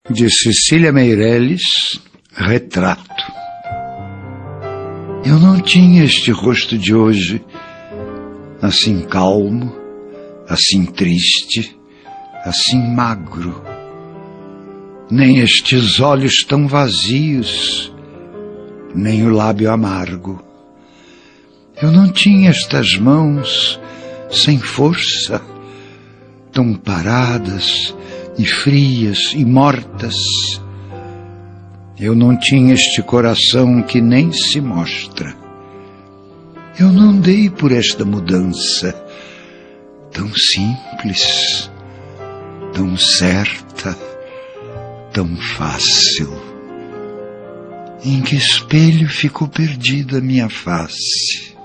De Cecília Meirelles, Retrato. Eu não tinha este rosto de hoje, assim calmo, assim triste, assim magro, nem estes olhos tão vazios, nem o lábio amargo. Eu não tinha estas mãos sem força, tão paradas e frias e mortas. Eu não tinha este coração que nem se mostra. Eu não dei por esta mudança tão simples, tão certa, tão fácil. Em que espelho ficou perdida minha face?